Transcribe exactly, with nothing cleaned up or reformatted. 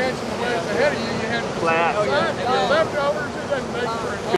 had some ways ahead of you, you had to Flat. decide. And the leftovers, it doesn't make for a